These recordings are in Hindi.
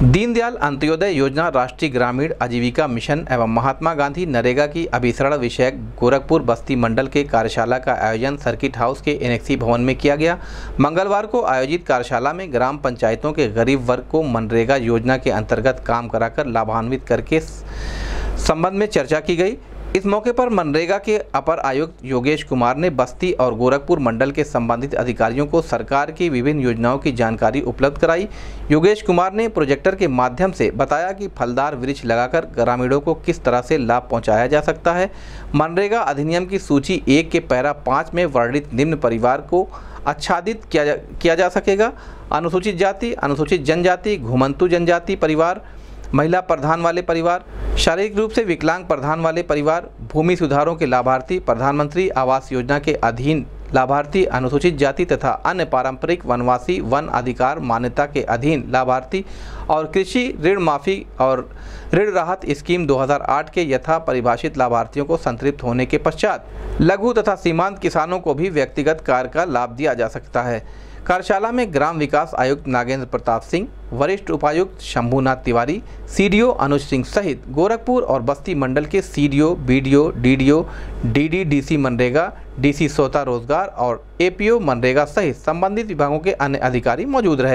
दीनदयाल अंत्योदय योजना, राष्ट्रीय ग्रामीण आजीविका मिशन एवं महात्मा गांधी नरेगा की अभिसरण विषयक गोरखपुर बस्ती मंडल के कार्यशाला का आयोजन सर्किट हाउस के एनेक्सी भवन में किया गया। मंगलवार को आयोजित कार्यशाला में ग्राम पंचायतों के गरीब वर्ग को मनरेगा योजना के अंतर्गत काम कराकर लाभान्वित करके संबंध में चर्चा की गई। इस मौके पर मनरेगा के अपर आयुक्त योगेश कुमार ने बस्ती और गोरखपुर मंडल के संबंधित अधिकारियों को सरकार की विभिन्न योजनाओं की जानकारी उपलब्ध कराई। योगेश कुमार ने प्रोजेक्टर के माध्यम से बताया कि फलदार वृक्ष लगाकर ग्रामीणों को किस तरह से लाभ पहुंचाया जा सकता है। मनरेगा अधिनियम की सूची 1 के पैरा 5 में वर्णित निम्न परिवार को आच्छादित किया जा सकेगा: अनुसूचित जाति, अनुसूचित जनजाति, घुमंतु जनजाति परिवार, महिला प्रधान वाले परिवार, शारीरिक रूप से विकलांग प्रधान वाले परिवार, भूमि सुधारों के लाभार्थी, प्रधानमंत्री आवास योजना के अधीन लाभार्थी, अनुसूचित जाति तथा अन्य पारंपरिक वनवासी वन अधिकार मान्यता के अधीन लाभार्थी और कृषि ऋण माफी और ऋण राहत स्कीम 2008 के यथा परिभाषित लाभार्थियों को संतृप्त होने के पश्चात लघु तथा सीमांत किसानों को भी व्यक्तिगत कार्य का लाभ दिया जा सकता है। कार्यशाला में ग्राम विकास आयुक्त नागेंद्र प्रताप सिंह, वरिष्ठ उपायुक्त शंभुनाथ तिवारी, सीडीओ अनुज सिंह सहित गोरखपुर और बस्ती मंडल के CDO, BDO, DDO, DDDC MNREGA, DC सोता रोजगार और एपीओ मनरेगा सहित संबंधित विभागों के अन्य अधिकारी मौजूद रहे।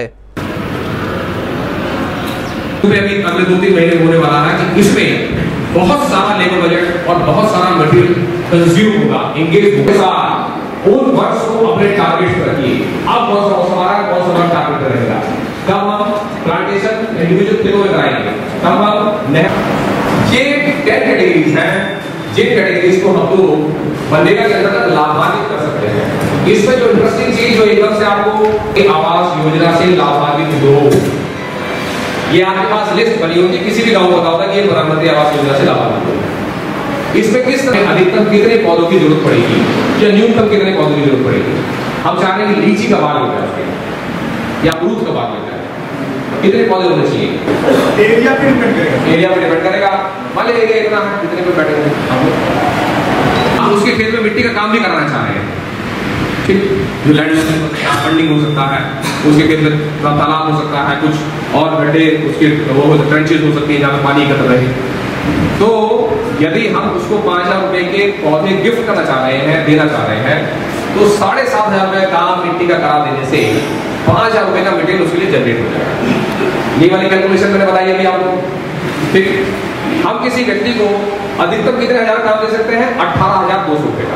अभी अगले 2-3 महीने होने वाला है कि इसमें बहुत सारा लेबर बजट और बहुत सारा मटेरियल कंज्यूम होगा, एंगेज होगा। उन वर्ष को अपने टारगेट पर रखिए। अब कौन सा टारगेट रहेगा, कब हम प्लांटेशन इंडिविजुअल खेतों में कराएंगे, कब हम ये 10 कैटेगरीज हैं जिन कैटेगरीज को हम लोग मनरेगा के अंतर्गत लाभान्वित कर सकते हैं। इसमें जो इंटरेस्टिंग चीज जो एकदम से आपको आवास योजना से लाभान्वित हो, ये आपके पास लिस्ट बनी होती है, किसी भी गांव को बताओ कि ये प्रधानमंत्री आवास योजना से लाभान्वित हो। इसमें किस तरह अधिकतम कितने पौधों की जरूरत पड़ेगी या न्यूनतम कितने पौधों की जरूरत पड़ेगी। हम चाह रहे हैं कि लीची का बाग हो जाए या अमरूद का बाग हो जाए, कितने पौधे होने चाहिए, एरिया पे डिपेंड करेगा। मान लीजिए एरिया इतना है, कितने पे बैठेंगे हम उसके खेत में मिट्टी का काम भी कराना चाह रहे हैं। ठीक, जो लैंड फंडिंग हो सकता है, उसके खेत में तालाब हो सकता है, कुछ और गड्ढे उसके वो ट्रेंचेस हो सकती है जहाँ पानी इकट्ठा रहे। तो यदि हम उसको 5000 रुपए के पौधे गिफ्ट करना चाह रहे हैं, देना चाह रहे हैं, तो 7500 रुपए का मिट्टी का करा देने से 5000 रुपए का मटेरियल उसके लिए जनरेट हो जाएगा। ये वाली कैलकुलेशन मैंने बताई अभी आपको। ठीक, हम किसी व्यक्ति को अधिकतम कितने हजार काम दे सकते हैं? 18200 रुपए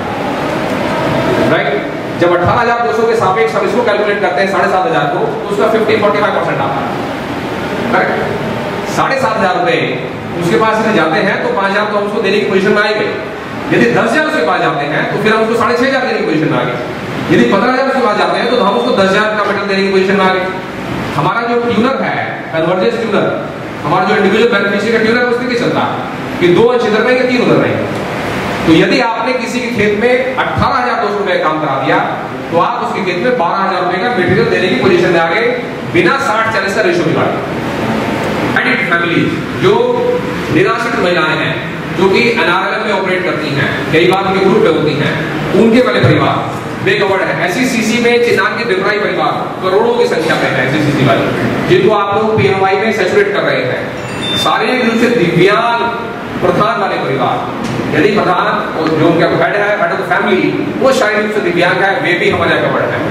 का, राइट। जब 18200 के सापेक्ष हम इसको कैलकुलेट करते हैं 7500 को, तो उसका 15-45% आता है, करेक्ट। 7500 रुपए उसके पास यदि जाते हैं तो 5000 तो हम उसको देने की पोजीशन में आएंगे। यदि 10000 उसके पास जाते हैं तो फिर हम उसको 6500 देने की पोजीशन में आ गए। यदि 15000 उसके पास जाते हैं तो हम उसको 10000 का मेटल देने की पोजीशन में आ गए। हमारा जो ट्यूनर है, कन्वर्जेंस ट्यूनर, हमारा जो इंडिविजुअल बेनिफिशियरी का ट्यूनर उससे क्या चलता है कि 2 अंश इधर रहेंगे, 3 उधर रहेंगे। तो यदि आपने किसी के खेत में 18200 रुपए काम करा दिया तो आप उसके खेत में 12000 रुपए का मटेरियल देने की पोजीशन में आ गए, बिना 60-40 का रेशो बिगाड़े। फैमिली जो निराश्रित महिलाएं हैं, जो कि एनआरएलएम में ऑपरेट करती हैं, कई बार उनके ग्रुप में होती हैं, उनके वाले परिवार बेकवर्ड है। ऐसी सीसी में चिनान के डिप्राइव परिवार करोड़ों की संख्या में है, ऐसी सीसी वाले जिनको आप लोग पीएमआई में सैचुरेट कर रहे हैं। शारीरिक रूप से दिव्यांग प्रधान वाले परिवार, यदि प्रधान जो उनका हेड है, हेड ऑफ द फैमिली, वो शारीरिक रूप से दिव्यांग है, वे भी हमारे कवर्ड है।